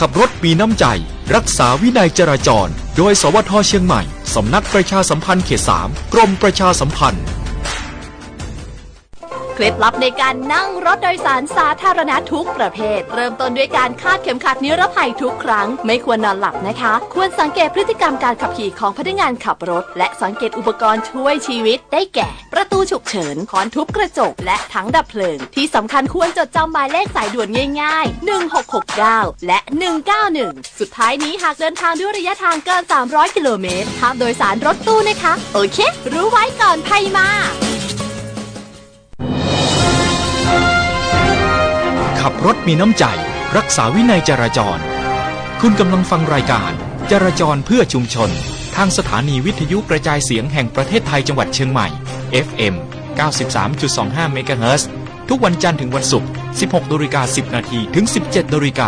ขับรถมีน้ำใจรักษาวินัยจราจรโดยสวท.เชียงใหม่สำนักประชาสัมพันธ์เขต 3 กรมประชาสัมพันธ์เคล็ดลับในการนั่งรถโดยสารสาธารณะทุกประเภทเริ่มต้นด้วยการคาดเข็มขัดนิรภัยทุกครั้งไม่ควรนอนหลับนะคะควรสังเกตพฤติกรรมการขับขี่ของพนักงานขับรถและสังเกตอุปกรณ์ช่วยชีวิตได้แก่ประตูฉุกเฉินค้อนทุบกระจกและถังดับเพลิงที่สำคัญควรจดจำหมายเลขสายด่วนง่ายๆ1669และ191สุดท้ายนี้หากเดินทางด้วยระยะทางเกิน300กิโลเมตรห้ามโดยสารรถตู้นะคะโอเครู้ไว้ก่อนภัยมาขับรถมีน้ำใจรักษาวินัยจราจรคุณกำลังฟังรายการจราจรเพื่อชุมชนทางสถานีวิทยุกระจายเสียงแห่งประเทศไทยจังหวัดเชียงใหม่ FM 93.25 เมกะเฮิรตซ์ทุกวันจันทร์ถึงวันศุกร์ 16:10 น.ถึง 17:00 น.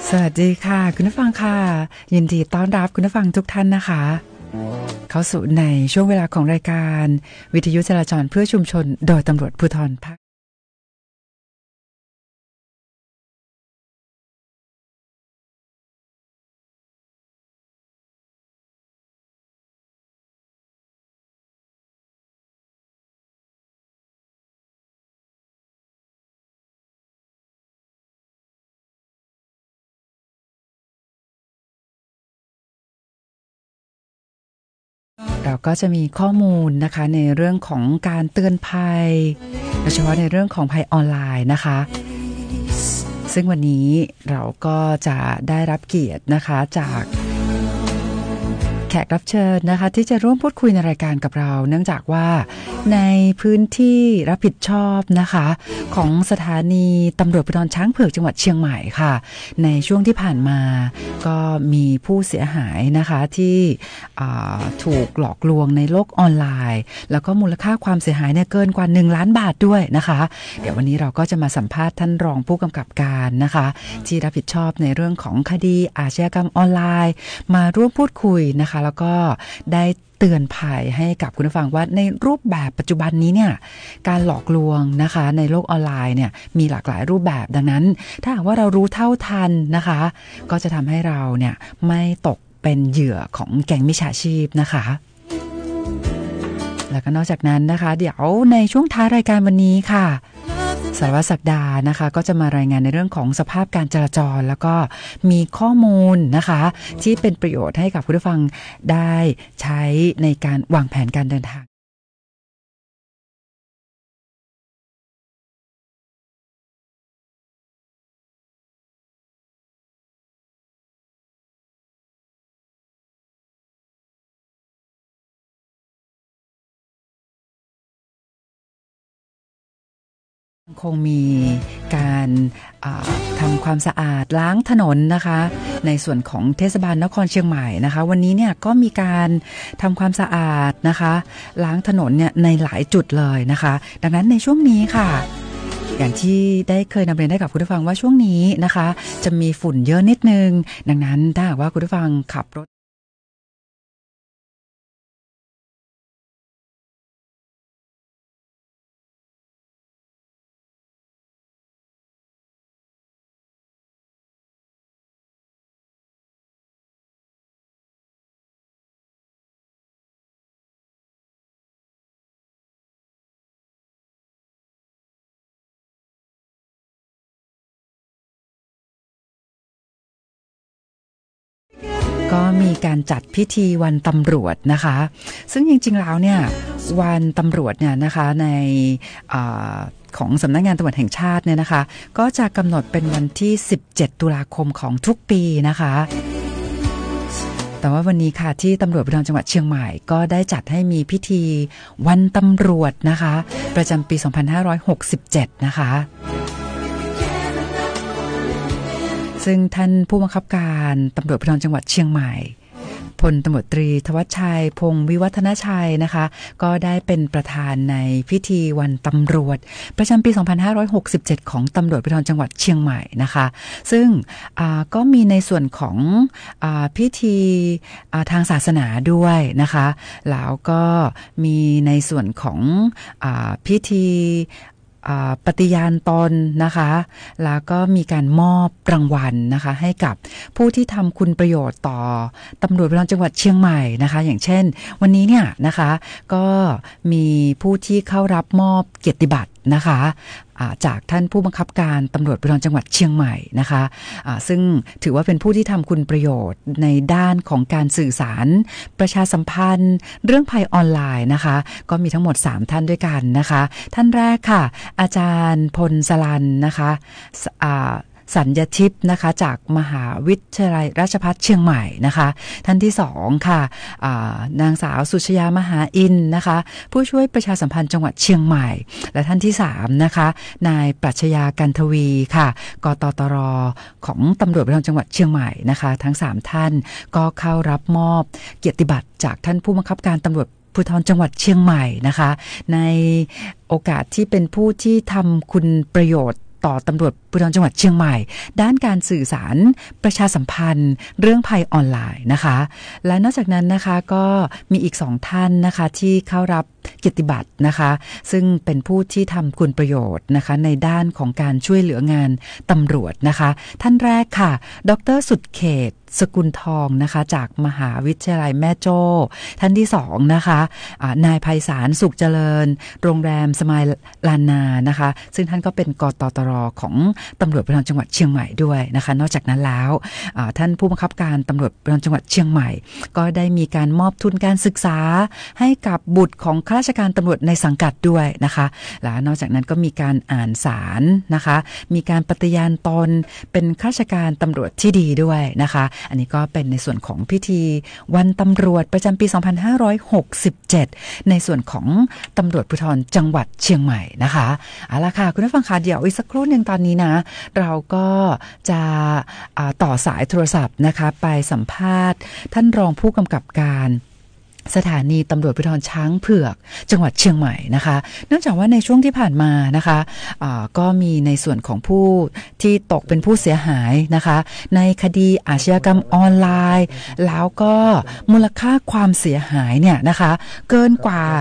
สวัสดีค่ะคุณผู้ฟังค่ะยินดีต้อนรับคุณผู้ฟังทุกท่านนะคะเข้าสู่ในช่วงเวลาของรายการวิทยุจราจรเพื่อชุมชนโดยตำรวจภูธรภาคเราก็จะมีข้อมูลนะคะในเรื่องของการเตือนภัยโดยเฉพาะในเรื่องของภัยออนไลน์นะคะซึ่งวันนี้เราก็จะได้รับเกียรตินะคะจากแขกรับเชิญนะคะที่จะร่วมพูดคุยในรายการกับเราเนื่องจากว่าในพื้นที่รับผิดชอบนะคะของสถานีตำรวจภูธรช้างเผือกจังหวัดเชียงใหม่ค่ะในช่วงที่ผ่านมาก็มีผู้เสียหายนะคะที่ถูกหลอกลวงในโลกออนไลน์แล้วก็มูลค่าความเสียหายเนี่ยเกินกว่า1 ล้านบาทด้วยนะคะเดี๋ยววันนี้เราก็จะมาสัมภาษณ์ท่านรองผู้กำกับการนะคะที่รับผิดชอบในเรื่องของคดีอาชญากรรมออนไลน์มาร่วมพูดคุยนะคะแล้วก็ได้เตือนภัยให้กับคุณผู้ฟังว่าในรูปแบบปัจจุบันนี้เนี่ยการหลอกลวงนะคะในโลกออนไลน์เนี่ยมีหลากหลายรูปแบบดังนั้นถ้าหากว่าเรารู้เท่าทันนะคะก็จะทำให้เราเนี่ยไม่ตกเป็นเหยื่อของแก๊งมิจฉาชีพนะคะแล้วก็นอกจากนั้นนะคะเดี๋ยวในช่วงท้ายรายการวันนี้ค่ะสารวัตรศักดานะคะก็จะมารายงานในเรื่องของสภาพการจราจรแล้วก็มีข้อมูลนะคะที่เป็นประโยชน์ให้กับคุณผู้ฟังได้ใช้ในการวางแผนการเดินทางคงมีการทำความสะอาดล้างถนนนะคะในส่วนของเทศบาลนครเชียงใหม่นะคะวันนี้เนี่ยก็มีการทำความสะอาดนะคะล้างถนนเนี่ยในหลายจุดเลยนะคะดังนั้นในช่วงนี้ค่ะอย่างที่ได้เคยนำเรียนให้กับคุณผู้ฟังว่าช่วงนี้นะคะจะมีฝุ่นเยอะนิดนึงดังนั้นถ้าหากว่าคุณผู้ฟังขับรถก็มีการจัดพิธีวันตำรวจนะคะซึ่งจริงๆแล้วเนี่ยวันตำรวจเนี่ยนะคะในของสำนักงานตำรวจแห่งชาติเนี่ยนะคะก็จะกำหนดเป็นวันที่17 ตุลาคมของทุกปีนะคะแต่ว่าวันนี้ค่ะที่ตำรวจภูธรจังหวัดเชียงใหม่ก็ได้จัดให้มีพิธีวันตำรวจนะคะประจำปี 2567 นะคะซึ่งท่านผู้บังคับการตำรวจภูธรจังหวัดเชียงใหม่พลตำรวจตรีธวัชชัยพงศ์วิวัฒนชัยนะคะก็ได้เป็นประธานในพิธีวันตำรวจประจำปี 2567 ของตำรวจภูธรจังหวัดเชียงใหม่นะคะซึ่งก็มีในส่วนของพิธีทางศาสนาด้วยนะคะแล้วก็มีในส่วนของพิธีปฏิญาณตนนะคะแล้วก็มีการมอบรางวัลนะคะให้กับผู้ที่ทำคุณประโยชน์ต่อตำรวจภูธรจังหวัดเชียงใหม่นะคะอย่างเช่นวันนี้เนี่ยนะคะก็มีผู้ที่เข้ารับมอบเกียรติบัตรนะคะจากท่านผู้บังคับการตำรวจภูธรจังหวัดเชียงใหม่นะคะซึ่งถือว่าเป็นผู้ที่ทำคุณประโยชน์ในด้านของการสื่อสารประชาสัมพันธ์เรื่องภัยออนไลน์นะคะก็มีทั้งหมด3ท่านด้วยกันนะคะท่านแรกค่ะอาจารย์พลสลันนะคะสัญญทิพย์นะคะจากมหาวิทยาลัยราชภัฏเชียงใหม่นะคะท่านที่2ค่ะนางสาวสุชยามหาอินนะคะผู้ช่วยประชาสัมพันธ์จังหวัดเชียงใหม่และท่านที่3นะคะนายปรัชญากันทวีค่ะกตตรของตำรวจภูธรจังหวัดเชียงใหม่นะคะทั้ง3ท่านก็เข้ารับมอบเกียรติบัตรจากท่านผู้บังคับการตำรวจภูธรจังหวัดเชียงใหม่นะคะในโอกาสที่เป็นผู้ที่ทำคุณประโยชน์ต่อตำรวจภูธรจังหวัดเชียงใหม่ด้านการสื่อสารประชาสัมพันธ์เรื่องภัยออนไลน์นะคะและนอกจากนั้นนะคะก็มีอีก2ท่านนะคะที่เข้ารับเกียรติบัตรนะคะซึ่งเป็นผู้ที่ทำคุณประโยชน์นะคะในด้านของการช่วยเหลืองานตำรวจนะคะท่านแรกค่ะดร.สุดเขตสกุลทองนะคะจากมหาวิทยาลัยแม่โจ้ท่านที่2นะคะนายไพศาลสุขเจริญโรงแรมสมายลานานะคะซึ่งท่านก็เป็นกตตร.ของตำรวจภูธรจังหวัดเชียงใหม่ด้วยนะคะนอกจากนั้นแล้วท่านผู้บังคับการตำรวจภูธรจังหวัดเชียงใหม่ก็ได้มีการมอบทุนการศึกษาให้กับบุตรของข้าราชการตำรวจในสังกัดด้วยนะคะและนอกจากนั้นก็มีการอ่านสารนะคะมีการปฏิญาณตนเป็นข้าราชการตำรวจที่ดีด้วยนะคะอันนี้ก็เป็นในส่วนของพิธีวันตำรวจประจำปี 2567 ในส่วนของตำรวจภูธรจังหวัดเชียงใหม่นะคะเอาล่ะค่ะคุณผู้ฟังคะเดี๋ยวอีกสักครู่หนึ่งตอนนี้นะเราก็จะต่อสายโทรศัพท์นะคะไปสัมภาษณ์ท่านรองผู้กำกับการสถานีตำรวจภูธรช้างเผือกจังหวัดเชียงใหม่นะคะเนื่องจากว่าในช่วงที่ผ่านมานะคะก็มีในส่วนของผู้ที่ตกเป็นผู้เสียหายนะคะในคดีอาชญากรรมออนไลน์แล้วก็มูลค่าความเสียหายเนี่ยนะคะเกินกว่า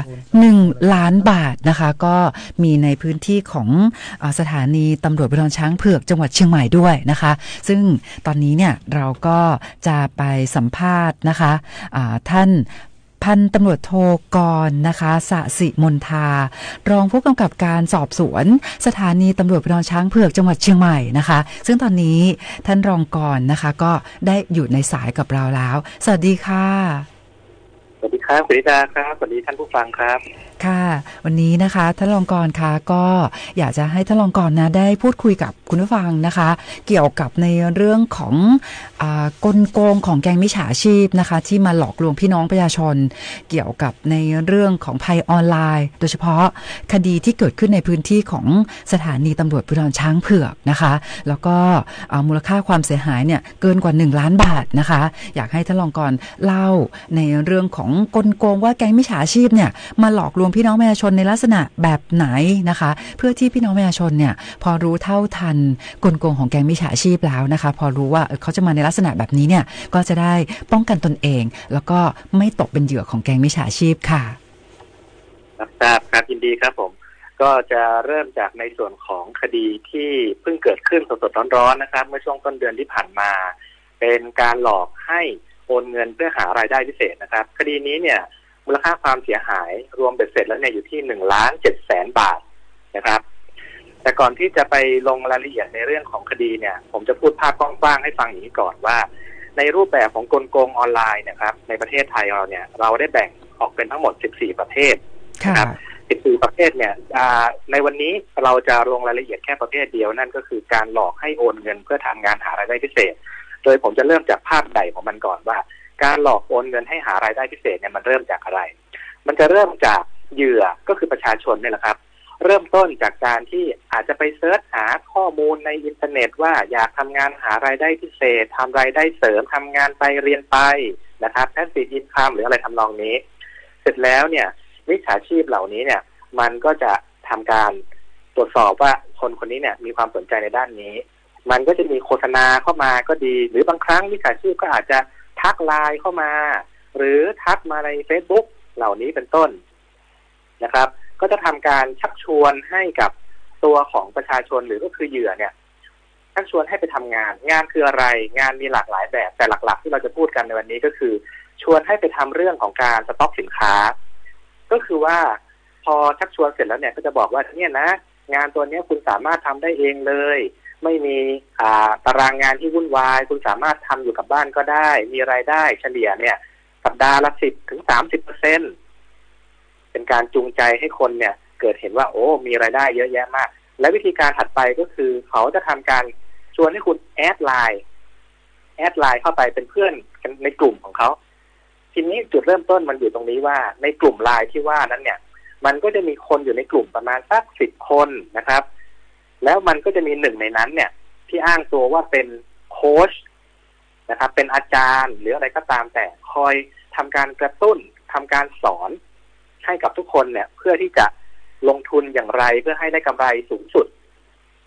1 ล้านบาทนะคะก็มีในพื้นที่ของสถานีตำรวจภูธรช้างเผือกจังหวัดเชียงใหม่ด้วยนะคะซึ่งตอนนี้เนี่ยเราก็จะไปสัมภาษณ์นะคะท่านพันตำรวจโทกรนะคะสสิมนทารองผู้กำกับการสอบสวนสถานีตำรวจภูธรช้างเผือกจังหวัดเชียงใหม่นะคะซึ่งตอนนี้ท่านรองกรนะคะก็ได้อยู่ในสายกับเราแล้วสวัสดีค่ะสวัสดีครับคุณนิดาครับสวัสดีท่านผู้ฟังครับค่ะวันนี้นะคะท่านรองกรคะก็อยากจะให้ท่านรองกรนะได้พูดคุยกับคุณผู้ฟังนะคะเกี่ยวกับในเรื่องของกลโกงของแก๊งมิจฉาชีพนะคะที่มาหลอกลวงพี่น้องประชาชนเกี่ยวกับในเรื่องของภัยออนไลน์โดยเฉพาะคดีที่เกิดขึ้นในพื้นที่ของสถานีตำรวจภูธรช้างเผือกนะคะแล้วก็มูลค่าความเสียหายเนี่ยเกินกว่า1 ล้านบาทนะคะอยากให้ท่านรองกรเล่าในเรื่องของกลโกงว่าแก๊งมิจฉาชีพเนี่ยมาหลอกลวงพี่น้องประชาชนในลักษณะแบบไหนนะคะเพื่อที่พี่น้องประชาชนเนี่ยพอรู้เท่าทันกลโกงของแก๊งมิจฉาชีพแล้วนะคะพอรู้ว่าเขาจะมาในลักษณะแบบนี้เนี่ยก็จะได้ป้องกันตนเองแล้วก็ไม่ตกเป็นเหยื่อของแก๊งมิจฉาชีพค่ะรับทราบครับยินดีครับผมก็จะเริ่มจากในส่วนของคดีที่เพิ่งเกิดขึ้นสดๆร้อนๆนะครับเมื่อช่วงต้นเดือนที่ผ่านมาเป็นการหลอกให้โอนเงินเพื่อหารายได้พิเศษนะครับคดีนี้เนี่ยมูลค่าความเสียหายรวมเบ็ดเสร็จแล้วเนี่ยอยู่ที่1,700,000 บาทนะครับแต่ก่อนที่จะไปลงรายละเอียดในเรื่องของคดีเนี่ยผมจะพูดภาพกว้างๆให้ฟังอย่างนี้ก่อนว่าในรูปแบบของกลโกงออนไลน์นะครับในประเทศไทยเราเนี่ยเราได้แบ่งออกเป็นทั้งหมด14ประเภทนะครับ14ประเภทเนี่ยในวันนี้เราจะลงรายละเอียดแค่ประเภทเดียวนั่นก็คือการหลอกให้โอนเงินเพื่อทำงานหารายได้พิเศษโดยผมจะเริ่มจากภาพใหญ่ของมันก่อนว่าการหลอกโอนเงินให้หารายได้พิเศษเนี่ยมันเริ่มจากอะไรมันจะเริ่มจากเหยื่อก็คือประชาชนนี่แหละครับเริ่มต้นจากการที่อาจจะไปเสิร์ชหาข้อมูลในอินเทอร์เน็ตว่าอยากทำงานหารายได้พิเศษทำรายได้เสริมทำงานไปเรียนไปนะครับแพสซีฟอินคัมหรืออะไรทำนองนี้เสร็จแล้วเนี่ยมิจฉาชีพเหล่านี้เนี่ยมันก็จะทำการตรวจสอบว่าคนคนนี้เนี่ยมีความสนใจในด้านนี้มันก็จะมีโฆษณาเข้ามาก็ดีหรือบางครั้งมิจฉาชีพก็อาจจะทักไลน์เข้ามาหรือทักมาใน Facebook เหล่านี้เป็นต้นนะครับก็จะทำการชักชวนให้กับตัวของประชาชนหรือก็คือเหยื่อเนี่ยชักชวนให้ไปทำงานคืออะไรงานมีหลากหลายแบบแต่หลักๆที่เราจะพูดกันในวันนี้ก็คือชวนให้ไปทำเรื่องของการสต็อกสินค้าก็คือว่าพอชักชวนเสร็จแล้วเนี่ยก็จะบอกว่าเนี่ยนะงานตัวนี้คุณสามารถทำได้เองเลยไม่มีตารางงานที่วุ่นวายคุณสามารถทำอยู่กับบ้านก็ได้มีรายได้เฉลี่ยเนี่ยสัปดาห์ละ 10-30% เป็นการจูงใจให้คนเนี่ยเกิดเห็นว่าโอ้มีรายได้เยอะแยะมากและวิธีการถัดไปก็คือเขาจะทำการชวนให้คุณแอดไลน์เข้าไปเป็นเพื่อนกันในกลุ่มของเขาทีนี้จุดเริ่มต้นมันอยู่ตรงนี้ว่าในกลุ่มไลน์ที่ว่านั้นเนี่ยมันก็จะมีคนอยู่ในกลุ่มประมาณสัก10 คนนะครับแล้วมันก็จะมีหนึ่งในนั้นเนี่ยที่อ้างตัวว่าเป็นโค้ชนะครับเป็นอาจารย์หรืออะไรก็ตามแต่คอยทำการกระตุ้นทำการสอนให้กับทุกคนเนี่ยเพื่อที่จะลงทุนอย่างไรเพื่อให้ได้กำไรสูงสุด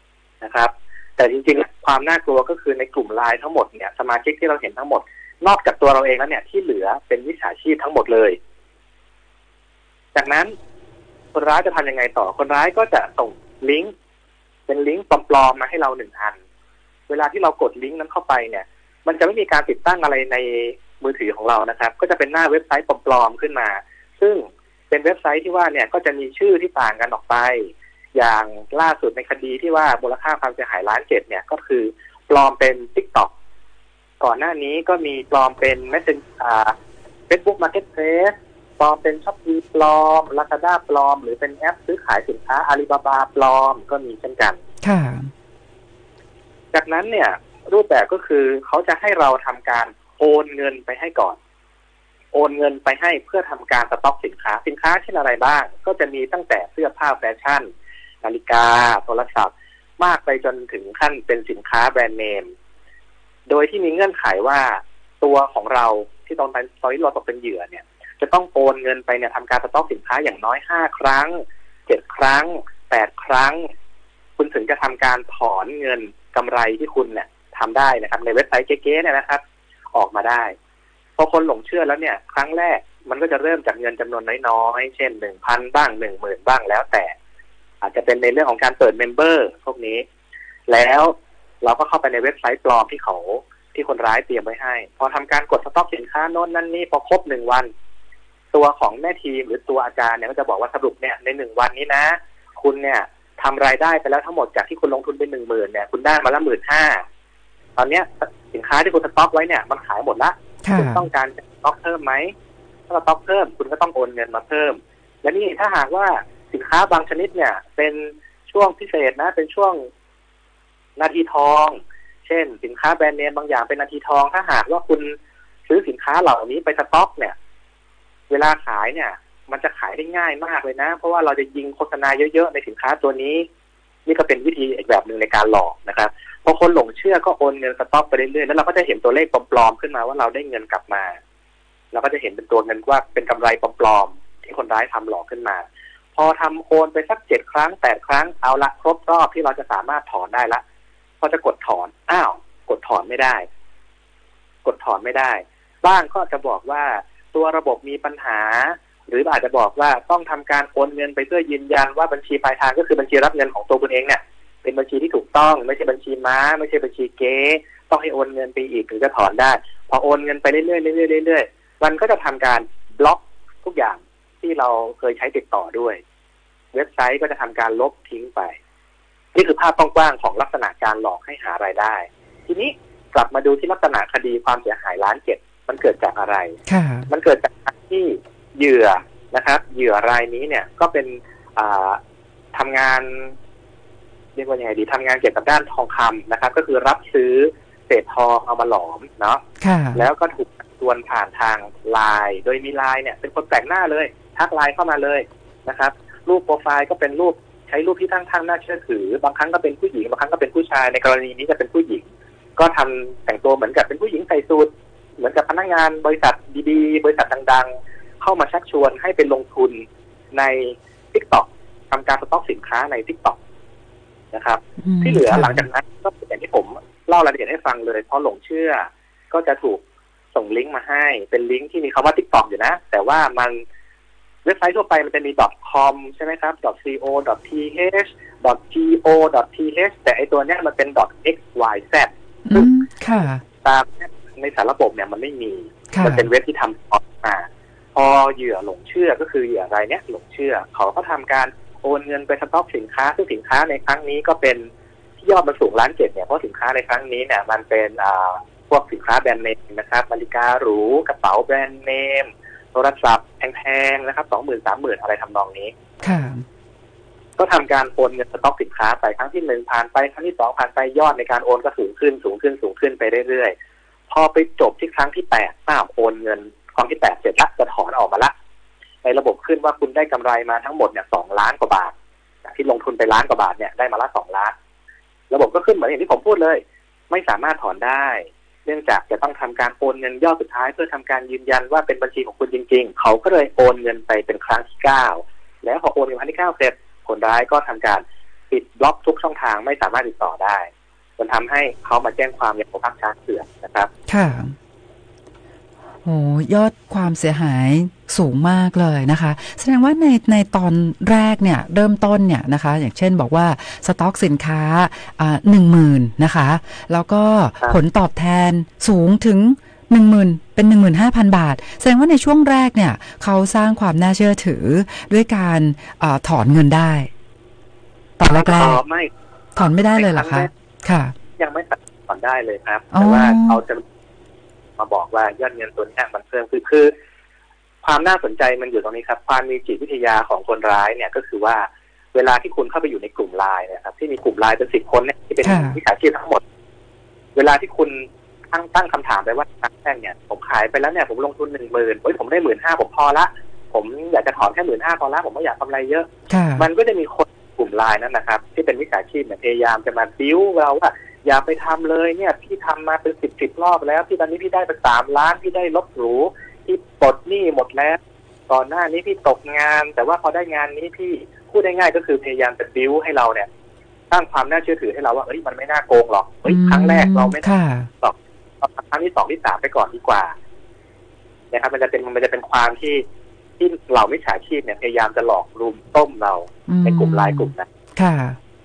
นะครับแต่จริงๆความน่ากลัวก็คือในกลุ่มไลน์ทั้งหมดเนี่ยสมาชิกที่เราเห็นทั้งหมดนอกจากตัวเราเองแล้วเนี่ยที่เหลือเป็นมิจฉาชีพทั้งหมดเลยจากนั้นคนร้ายจะทำยังไงต่อคนร้ายก็จะส่งลิงก์เป็นลิงก์ปลอมๆมาให้เรา1 อันเวลาที่เรากดลิงก์นั้นเข้าไปเนี่ยมันจะไม่มีการติดตั้งอะไรในมือถือของเรานะครับก็จะเป็นหน้าเว็บไซต์ปลอมๆขึ้นมาซึ่งเป็นเว็บไซต์ที่ว่าเนี่ยก็จะมีชื่อที่ต่างกันออกไปอย่างล่าสุดในคดีที่ว่ามูลค่าความเสียหาย1.7 ล้านเนี่ยก็คือปลอมเป็น TikTok ก่อนหน้านี้ก็มีปลอมเป็น Facebook Marketplace ปลอมเป็น Shopee ปลอม Lazada ปลอมหรือเป็นแอปซื้อขายสินค้า Alibaba ปลอมก็มีเช่นกันค่ะจากนั้นเนี่ยรูปแบบก็คือเขาจะให้เราทำการโอนเงินไปให้ก่อนโอนเงินไปให้เพื่อทำการสต็อกสินค้าเช่นอะไรบ้างก็จะมีตั้งแต่เสื้อผ้าแฟชั่นนาฬิกาโทรศัพท์มากไปจนถึงขั้นเป็นสินค้าแบรนด์เนมโดยที่มีเงื่อนไขว่าตัวของเราที่ตอนนี้เราตกเป็นเหยื่อเนี่ยจะต้องโอนเงินไปเนี่ยทำการสต็อกสินค้าอย่างน้อย5 ครั้ง7 ครั้ง8 ครั้งคุณถึงจะทำการถอนเงินกำไรที่คุณเนี่ยทำได้นะครับในเว็บไซต์เก๊ๆเนี่ยนะครับออกมาได้พอคนหลงเชื่อแล้วเนี่ยครั้งแรกมันก็จะเริ่มจากเงินจำนวนน้อยๆเช่น 1,000 บ้าง 10,000 บ้างแล้วแต่อาจจะเป็นในเรื่องของการเปิดเมมเบอร์พวกนี้แล้วเราก็เข้าไปในเว็บไซต์ปลอมที่คนร้ายเตรียมไว้ให้พอทำการกดสต็อกสินค้าโน้นนั่นนี่พอครบ1 วันตัวของแม่ทีมหรือตัวอาจารย์เนี่ยก็จะบอกว่าสรุปเนี่ยใน1 วันนี้นะคุณเนี่ยทำรายได้ไปแล้วทั้งหมดจากที่คุณลงทุนไป 10,000 เนี่ยคุณได้มาละ 15,000 ตอนเนี้ยสินค้าที่คุณสต็อกไว้เนี่ยมันขายหมดละคุณต้องการจะสต็อกเพิ่มไหมถ้าสต็อกเพิ่มคุณก็ต้องโอนเงินมาเพิ่มและนี่ถ้าหากว่าสินค้าบางชนิดเนี่ยเป็นช่วงพิเศษนะเป็นช่วงนาทีทองเช่นสินค้าแบรนด์เนมบางอย่างเป็นนาทีทองถ้าหากว่าคุณซื้อสินค้าเหล่านี้ไปสต็อกเนี่ยเวลาขายเนี่ยมันจะขายได้ง่ายมากเลยนะเพราะว่าเราจะยิงโฆษณาเยอะๆในสินค้าตัวนี้นี่ก็เป็นวิธีอีกแบบหนึ่งในการหลอกนะครับพอคนหลงเชื่อก็โอนเงินสต็อกไปเรื่อยๆแล้วเราก็จะเห็นตัวเลขปลอมๆขึ้นมาว่าเราได้เงินกลับมาเราก็จะเห็นเป็นตัวเงินว่าเป็นกำไรปลอมๆที่คนร้ายทำหลอกขึ้นมาพอทำโอนไปสัก7 ครั้ง8 ครั้งเอาละครบรอบที่เราจะสามารถถอนได้ละพอจะกดถอนกดถอนไม่ได้บ้างก็จะบอกว่าตัวระบบมีปัญหาหรืออาจจะบอกว่าต้องทำการโอนเงินไปเพื่อยืนยันว่าบัญชีปลายทางก็คือบัญชีรับเงินของตัวคุณเองเนี่ยเป็นบัญชีที่ถูกต้องไม่ใช่บัญชีม้าไม่ใช่บัญชีเก๊ต้องให้โอนเงินไปอีกถึงจะถอนได้พอโอนเงินไปเรื่อยๆมันก็จะทำการบล็อกทุกอย่างที่เราเคยใช้ติดต่อด้วยเว็บไซต์ก็จะทำการลบทิ้งไปนี่คือภาพกว้างๆของลักษณะการหลอกให้หารายได้ทีนี้กลับมาดูที่ลักษณะคดีความเสียหาย1.7 ล้านมันเกิดจากอะไรมันเกิดจากการที่เหยื่อนะครับเหยื่อรายนี้เนี่ยก็เป็นทำงานเรียกว่ายังไงดีทำงานเกี่ยวกับด้านทองคำนะครับก็คือรับซื้อเศษทองเอามาหลอมเนาะแล้วก็ถูกชวนผ่านทางไลน์โดยมีไลน์เนี่ยเป็นคนแปลกหน้าเลยทักไลน์เข้ามาเลยนะครับรูปโปรไฟล์ก็เป็นรูปใช้รูปที่ตั้งน่าเชื่อถือบางครั้งก็เป็นผู้หญิงบางครั้งก็เป็นผู้ชายในกรณีนี้จะเป็นผู้หญิงก็ทำแต่งตัวเหมือนกับเป็นผู้หญิงใส่สูทเหมือนกับพนักงานบริษัทดีๆบริษัทดังๆเข้ามาชักชวนให้ไปลงทุนใน TikTok ทำการสต็อกสินค้าใน TikTok นะครับที่เหลือหลังจากนั้นก็อย่างที่ผมเล่ารายละเอียดให้ฟังเลยพอหลงเชื่อก็จะถูกส่งลิงก์มาให้เป็นลิงก์ที่มีคำว่า TikTok อยู่นะแต่ว่ามันเว็บไซต์ทั่วไปมันจะมี .com ใช่ไหมครับ .co.th .go.th แต่ไอตัวเนี้ยมันเป็น .xyz ค่ะตามในสารระบบเนี่ยมันไม่มีมันเป็นเว็บที่ทำออกมาพอเหยื่อหลงเชื่อก็คือเหยื่อรายเนี้ยหลงเชื่อเขาก็ทำการโอนเงินไปสต็อกสินค้าซึ่งสินค้าในครั้งนี้ก็เป็นที่ยอดมันสูง1.7 ล้านเนี่ยเพราะสินค้าในครั้งนี้เนี่ยมันเป็นพวกสินค้าแบรนด์เนมนะครับนาฬิกาหรูกระเป๋าแบรนด์เนมโทรศัพท์แพงๆนะครับ 20,000 30,000 อะไรทำนองนี้ก็ทำการโอนเงินสต็อกสินค้าไปครั้งที่1ผ่านไปครั้งที่2ผ่านไปยอดในการโอนก็สูงขึ้นไปเรื่อยๆพอไปจบที่ครั้งที่8โอนเงินครั้งที่8เสร็จละจะถอนออกมาละในระบบขึ้นว่าคุณได้กำไรมาทั้งหมดเนี่ย2 ล้านกว่าบาทที่ลงทุนไป1 ล้านกว่าบาทเนี่ยได้มาละ2 ล้านระบบก็ขึ้นเหมือนอย่างที่ผมพูดเลยไม่สามารถถอนได้เนื่องจากจะต้องทำการโอนเงินยอดสุดท้ายเพื่อทำการยืนยันว่าเป็นบัญชีของคุณจริงๆเขาก็เลยโอนเงินไปเป็นครั้งที่9แล้วพอโอนเงินครั้งที่9เสร็จคนร้ายก็ทำการปิดบล็อกทุกช่องทางไม่สามารถติดต่อได้จนทำให้เขามาแจ้งความอย่างภาคช้างเผือกนะครับค่ะโอ้ยอดความเสียหายสูงมากเลยนะคะแสดงว่าในตอนแรกเนี่ยเริ่มต้นเนี่ยนะคะอย่างเช่นบอกว่าสต็อกสินค้า10,000นะคะแล้วก็ผลตอบแทนสูงถึง10,000เป็น 15,000 บาทแสดงว่าในช่วงแรกเนี่ยเขาสร้างความน่าเชื่อถือด้วยการถอนเงินได้ตอนแรกถอนไม่ได้เลยเหรอคะค่ะยังไม่ถอนได้เลยครับแต่ว่าเขาจะมาบอกว่ายอดเงินตัวนี้มันเพิ่มคือความน่าสนใจมันอยู่ตรงนี้ครับความมีจิตวิทยาของคนร้ายเนี่ยก็คือว่าเวลาที่คุณเข้าไปอยู่ในกลุ่มไลน์นะครับที่มีกลุ่มไลน์เป็น10 คนเนี่ยที่เป็นมิจฉาชีพทั้งหมดเวลาที่คุณตั้งคำถามไปว่าแท่งเนี่ยผมขายไปแล้วเนี่ยผมลงทุน10,000ผมได้15,000ผมพอละผมอยากจะถอนแค่15,000พอละผมไม่อยากกำไรเยอะมันก็จะมีคนกลุ่มไลน์นั้นนะครับที่เป็นมิจฉาชีพเนี่ยพยายามจะมาบิ้วเราว่าอย่าไปทำเลยเนี่ยพี่ทำมาเป็น10 รอบแล้วพี่ตอนนี้พี่ได้ไป3 ล้านพี่ได้ลบหรูพี่ปลดหนี้หมดแล้วก่อนหน้านี้พี่ตกงานแต่ว่าพอได้งานนี้พี่พูดได้ง่ายก็คือพยายามจะบิ้วให้เราเนี่ยสร้างความน่าเชื่อถือให้เราว่ามันไม่น่าโกงหรอกครั้งแรกเราไม่ตอกครั้งที่2ที่3ไปก่อนดีกว่านะครับมันจะเป็นความที่เหล่ามิจฉาชีพเนี่ยพยายามจะหลอกรุมต้มเราในกลุ่มไลน์กลุ่มนั้นค่ะ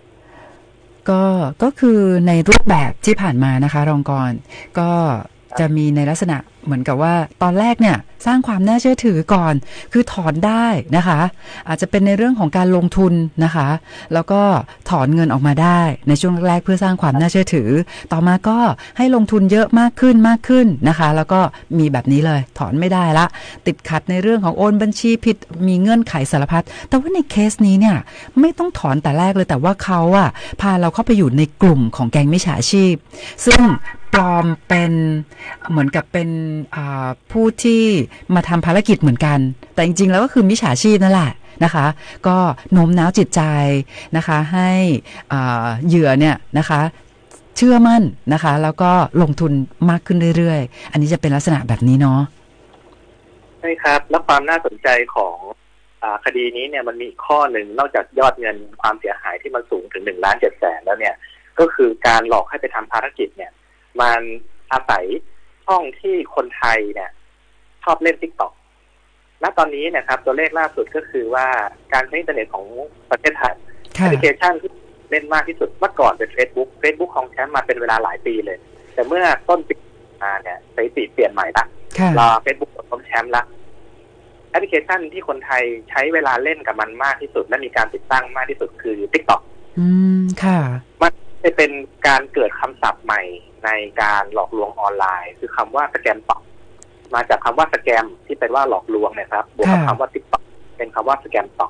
ก็คือในรูปแบบที่ผ่านมานะคะรองกรก็จะมีในลักษณะเหมือนกับว่าตอนแรกเนี่ยสร้างความน่าเชื่อถือก่อนคือถอนได้นะคะอาจจะเป็นในเรื่องของการลงทุนนะคะแล้วก็ถอนเงินออกมาได้ในช่วงแรกเพื่อสร้างความน่าเชื่อถือต่อมาก็ให้ลงทุนเยอะมากขึ้นนะคะแล้วก็มีแบบนี้เลยถอนไม่ได้ละติดขัดในเรื่องของโอนบัญชีผิดมีเงื่อนไขสารพัดแต่ว่าในเคสนี้เนี่ยไม่ต้องถอนแต่แรกเลยแต่ว่าเขาพาเราเข้าไปอยู่ในกลุ่มของแก๊งมิจฉาชีพซึ่งปลอมเป็นเหมือนกับเป็นผู้ที่มาทำภารกิจเหมือนกันแต่จริงๆแล้วก็คือมิจฉาชีพนั่นแหละนะคะก็โน้มน้าวจิตใจนะคะให้เหยื่อเนี่ยนะคะเชื่อมั่นนะคะแล้วก็ลงทุนมากขึ้นเรื่อยๆอันนี้จะเป็นลักษณะแบบนี้เนาะใช่ครับแล้วความน่าสนใจของคดีนี้เนี่ยมันมีอีกข้อหนึ่งนอกจากยอดเงินความเสียหายที่มันสูงถึง1,700,000แล้วเนี่ยก็คือการหลอกให้ไปทำภารกิจเนี่ยมันอาศัยช่องที่คนไทยเนี่ยชอบเล่น TikTok ณตอนนี้นะครับตัวเลขล่าสุดก็คือว่าการใช้อินเทอร์เน็ตของประเทศไทยแอปพลิเคชันที่เล่นมากที่สุดเมื่อก่อนเป็น Facebook ของแชมป์มาเป็นเวลาหลายปีเลยแต่เมื่อต้นปีมาเนี่ยสถิติเปลี่ยนใหม่ละรอ Facebook ของแชมป์ละแอปพลิเคชันที่คนไทยใช้เวลาเล่นกับมันมากที่สุดและมีการติดตั้งมากที่สุดคือ TikTok ค่ะมันจะเป็นการเกิดคำศัพท์ใหม่ในการหลอกลวงออนไลน์คือคำว่าสแกมตอกมาจากคำว่าสแกมที่เป็นว่าหลอกลวงนะครับบวกกับคำว่าติ๊กต็อกเป็นคำว่าสแกมตอก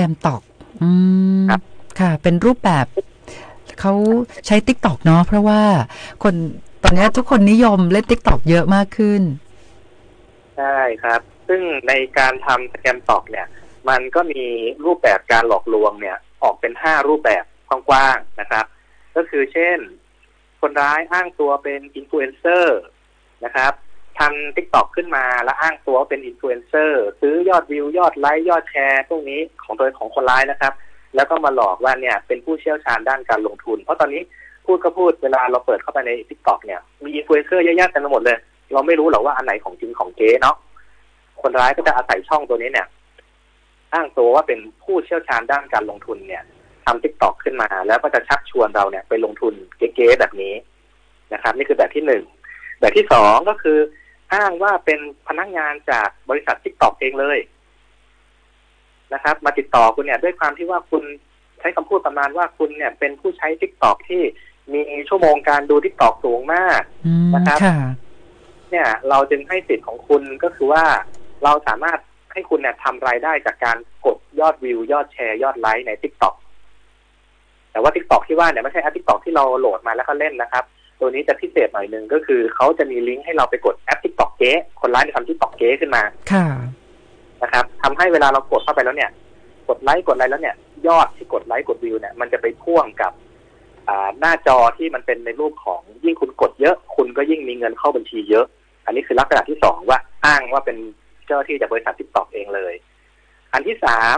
ค่ะเป็นรูปแบบเขาใช้ TikTok เนาะเพราะว่าคนตอนนี้ทุกคนนิยมเล่น TikTok เยอะมากขึ้นใช่ครับซึ่งในการทำสแกมตอกเนี่ยมันก็มีรูปแบบการหลอกลวงเนี่ยออกเป็น5รูปแบบกว้างๆนะครับก็คือเช่นคนร้ายอ้างตัวเป็นอินฟลูเอนเซอร์นะครับทำ TikTok ขึ้นมาแล้วอ้างตัวเป็นอินฟลูเอนเซอร์ซื้อยอดวิวยอดไลค์ยอดแชร์พวกนี้ของคนร้ายนะครับแล้วก็มาหลอกว่าเนี่ยเป็นผู้เชี่ยวชาญด้านการลงทุนเพราะตอนนี้พูดเวลาเราเปิดเข้าไปใน TikTok เนี่ยมีอินฟลูเอนเซอร์เยอะแยะเต็มไปหมดเลยเราไม่รู้หรอกว่าอันไหนของจริงของเก๊เนาะคนร้ายก็จะอาศัยช่องตัวนี้เนี่ยอ้างตัวว่าเป็นผู้เชี่ยวชาญด้านการลงทุนเนี่ยทำ TikTok ขึ้นมาแล้วก็จะชักชวนเราเนี่ยไปลงทุนเก๊ๆแบบนี้นะครับนี่คือแบบที่1แบบที่2ก็คืออ้างว่าเป็นพนักงานจากบริษัท TikTok เองเลยนะครับมาติดต่อคุณเนี่ยด้วยความที่ว่าคุณใช้คำพูดประมาณว่าคุณเนี่ยเป็นผู้ใช้ TikTok ที่มีชั่วโมงการดู TikTok สูงมากนะครับเนี่ยเราจึงให้สิทธิ์ของคุณก็คือว่าเราสามารถให้คุณเนี่ยทำรายได้จากการกดยอดวิวยอดแชร์ยอดไลค์ใน TikTok แต่ว่า TikTok ที่ว่าเนี่ยไม่ใช่แอป TikTok ที่เราโหลดมาแล้วก็เล่นนะครับตัวนี้จะพิเศษหน่อยนึงก็คือเขาจะมีลิงก์ให้เราไปกดแอป TikTok เก๊คนร้ายจะทำ TikTok เก๊ขึ้นมานะครับทำให้เวลาเรากดเข้าไปแล้วเนี่ยกดไลค์แล้วเนี่ยยอดที่กดไลค์กดวิวเนี่ยมันจะไปพ่วงกับหน้าจอที่มันเป็นในรูปของยิ่งคุณกดเยอะคุณก็ยิ่งมีเงินเข้าบัญชีเยอะอันนี้คือลักษณะที่2ว่าอ้างว่าเป็นเจ้าที่จากบริษัท TikTok เองเลยอันที่3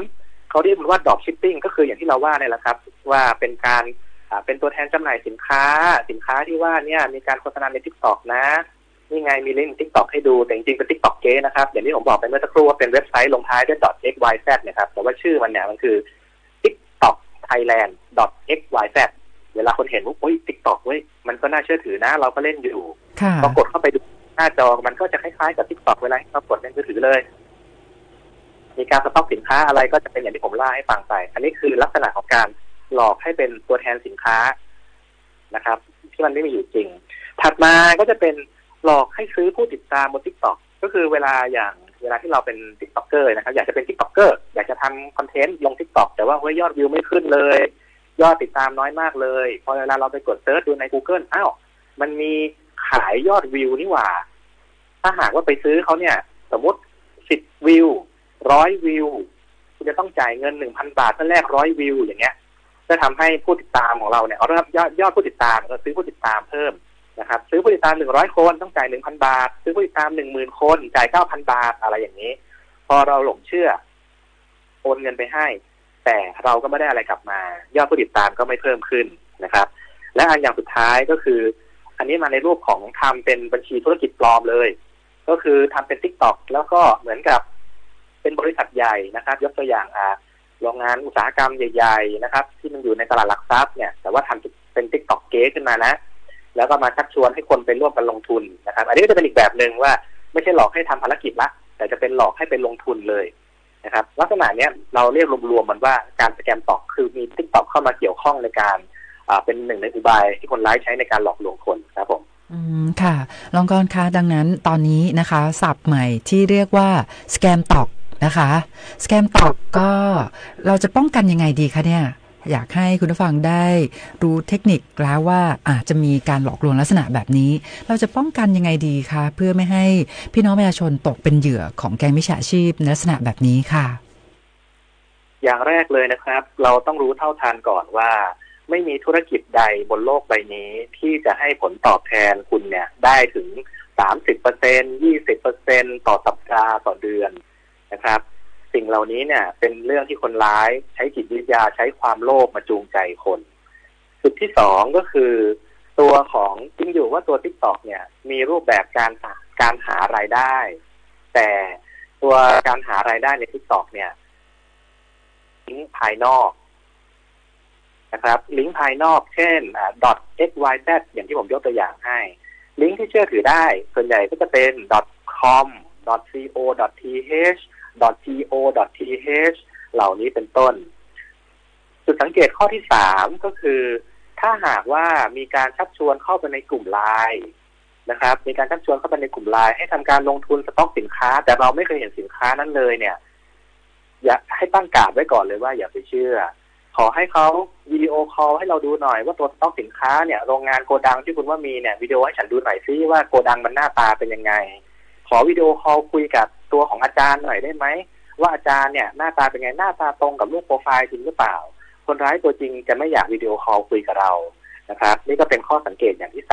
เขาเรียกมันว่า drop shipping ก็คืออย่างที่เราว่าเนี่ยแหละครับว่าเป็นการเป็นตัวแทนจำหน่ายสินค้าที่ว่าเนี่ยมีการโฆษณาใน TikTok นะนี่ไงมีลิงก์ TikTok ให้ดูแต่จริงๆเป็น TikTok เก๊นะครับอย่างที่ผมบอกไปเมื่อสักครู่ว่าเป็นเว็บไซต์ลงท้ายด้วย .xyz นะครับแต่ว่าชื่อมันเนี่ยมันคือ TikTok Thailand .xyz เวลาคนเห็นว่าโอ้ย TikTok เว้ยมันก็น่าเชื่อถือนะเราก็เล่นอยู่พอกดเข้าไปดูหน้าจอมันก็จะคล้ายๆกับ TikTok เวลาเรากดในมือถือเลยมีการสต็อกสินค้าอะไรก็จะเป็นอย่างที่ผมเล่าให้ฟังไปอันนี้คือลักษณะของการหลอกให้เป็นตัวแทนสินค้านะครับที่มันไม่มีอยู่จริงถัดมาก็จะเป็นหลอกให้ซื้อผู้ติดตามบน TikTok ก็คือเวลาที่เราเป็น TikToker นะครับอยากจะเป็น TikToker อยากจะทำคอนเทนต์ลง TikTok แต่ว่าเฮ้ยยอดวิวไม่ขึ้นเลยยอดติดตามน้อยมากเลยพอเวลาเราไปกดเซิร์ชดูใน Google อ้าวมันมีขายยอดวิวนี่หว่าถ้าหากว่าไปซื้อเขาเนี่ยสมมติ10วิว100วิวคุณจะต้องจ่ายเงิน 1,000 บาทเพื่อแลก100วิวอย่างเงี้ยจะทำให้ผู้ติดตามของเราเนี่ยยอดผู้ติดตามเราซื้อผู้ติดตามเพิ่มนะครับซื้อผู้ติดตาม100คนต้องจ่าย 1,000 บาทซื้อผู้ติดตาม 10,000 คนจ่าย 9,000 บาทอะไรอย่างนี้พอเราหลงเชื่อโอนเงินไปให้แต่เราก็ไม่ได้อะไรกลับมายอดผู้ติดตามก็ไม่เพิ่มขึ้นนะครับและอันอย่างสุดท้ายก็คืออันนี้มาในรูปของทำเป็นบัญชีธุรกิจปลอมเลยก็คือทำเป็น TikTok แล้วก็เหมือนกับเป็นบริษัทใหญ่นะครับยกตัวอย่างโรงงานอุตสาหกรรมใหญ่ๆนะครับที่มันอยู่ในตลาดหลักทรัพย์เนี่ยแต่ว่าทำเป็น TikTok เก๊ขึ้นมานะแล้วก็มาชักชวนให้คนไปร่วมกันลงทุนนะครับอันนี้ก็จะเป็นอีกแบบนึงว่าไม่ใช่หลอกให้ทำภารกิจละแต่จะเป็นหลอกให้ไปลงทุนเลยนะครับลักษณะเนี้ยเราเรียกรวมๆมันว่าการสแกมตอกคือมี TikTok เข้ามาเกี่ยวข้องในการเป็นหนึ่งในอุบายที่คนร้ายใช้ในการหลอกลวงคนครับผมค่ะรองกรคะดังนั้นตอนนี้นะคะศัพท์ใหม่ที่เรียกว่าสแกมตอกนะคะสแกมตอกก็เราจะป้องกันยังไงดีคะเนี่ยอยากให้คุณผู้ฟังได้รู้เทคนิคแล้วว่าอาจจะมีการหลอกลวงลักษณะแบบนี้เราจะป้องกันยังไงดีคะเพื่อไม่ให้พี่น้องประชาชนตกเป็นเหยื่อของแก๊งมิจฉาชีพในลักษณะแบบนี้ค่ะอย่างแรกเลยนะครับเราต้องรู้เท่าทันก่อนว่าไม่มีธุรกิจใดบนโลกใบนี้ที่จะให้ผลตอบแทนคุณเนี่ยได้ถึง 30% 20% ต่อสัปดาห์ต่อเดือนนะครับสิ่งเหล่านี้เนี่ยเป็นเรื่องที่คนร้ายใช้จิตวิทยาใช้ความโลภมาจูงใจคนจุดที่สองก็คือตัวของจริงอยู่ว่าตัว TikTok เนี่ยมีรูปแบบการหารายได้แต่ตัวการหารายได้ใน TikTok เนี่ยลิงก์ภายนอกนะครับลิงก์ภายนอกเช่น.xyz อย่างที่ผมยกตัวอย่างให้ลิงก์ที่เชื่อถือได้ส่วนใหญ่ก็จะเป็น .com .co.th .go.th เหล่านี้เป็นต้นจุดสังเกตข้อที่3ก็คือถ้าหากว่ามีการชักชวนเข้าไปในกลุ่ม LINE นะครับมีการชักชวนเข้าไปในกลุ่ม LINE ให้ทำการลงทุนสต็อกสินค้าแต่เราไม่เคยเห็นสินค้านั้นเลยเนี่ยอย่าให้ตั้งการ์ดไว้ก่อนเลยว่าอย่าไปเชื่อขอให้เขาวิดีโอคอลให้เราดูหน่อยว่าตัวสต็อกสินค้าเนี่ยโรงงานโกดังที่คุณว่ามีเนี่ยวิดีโอให้ฉันดูหน่อยซิว่าโกดังมันหน้าตาเป็นยังไงขอวิดีโอคอลคุยกับตัวของอาจารย์หน่อยได้ไหมว่าอาจารย์เนี่ยหน้าตาเป็นไงหน้าตาตรงกับรูปโปรไฟล์จริงหรือเปล่าคนร้ายตัวจริงจะไม่อยากวิดีโอคอลคุยกับเรานะครับนี่ก็เป็นข้อสังเกตอย่างที่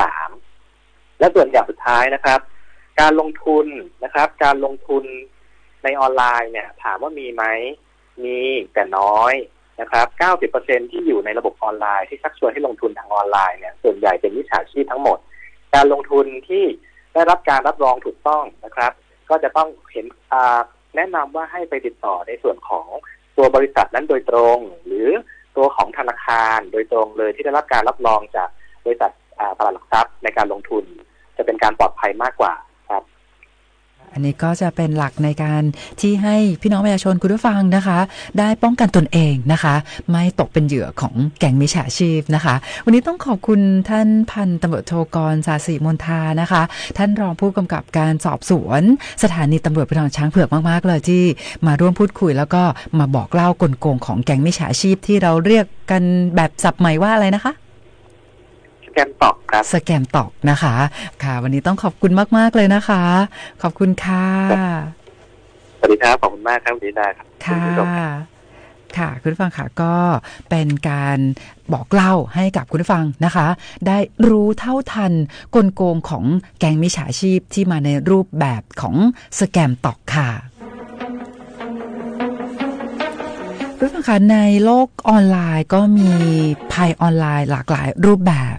3และส่วนอย่างสุดท้ายนะครับการลงทุนนะครับการลงทุนในออนไลน์เนี่ยถามว่ามีไหมมีแต่น้อยนะครับ 90% ที่อยู่ในระบบออนไลน์ที่ชักชวนให้ลงทุนทางออนไลน์เนี่ยส่วนใหญ่เป็นมิจฉาชีพทั้งหมดการลงทุนที่ได้รับการรับรองถูกต้องนะครับก็จะต้องเห็นแนะนำว่าให้ไปติดต่อในส่วนของตัวบริษัทนั้นโดยตรงหรือตัวของธนาคารโดยตรงเลยที่ได้รับการรับรองจากบริษัทตลาดหลักทรัพย์ในการลงทุนจะเป็นการปลอดภัยมากกว่าครับอันนี้ก็จะเป็นหลักในการที่ให้พี่น้องประชาชนคุณผู้ฟังนะคะได้ป้องกันตนเองนะคะไม่ตกเป็นเหยื่อของแก๊งมิจฉาชีพนะคะวันนี้ต้องขอบคุณท่านพันตำรวจโทกรศาสิมนทานะคะท่านรองผู้กำกับการสอบสวนสถานีตำรวจภูธรช้างเผือกมากๆเลยที่มาร่วมพูดคุยแล้วก็มาบอกเล่ากลโกงของแก๊งมิจฉาชีพที่เราเรียกกันแบบศัพท์ใหม่ว่าอะไรนะคะสแกมตอกครับสแกมตอกนะคะค่ะวันนี้ต้องขอบคุณมากๆเลยนะคะขอบคุณค่ะสวัสดีครับขอบคุณมากครับดีได้ครับค่ะค่ะคุณผู้ฟังค่ะก็เป็นการบอกเล่าให้กับคุณผู้ฟังนะคะได้รู้เท่าทันกลโกงของแก๊งมิจฉาชีพที่มาในรูปแบบของสแกมตอกค่ะรู้ไหมคะในโลกออนไลน์ก็มีภัยออนไลน์หลากหลายรูปแบบ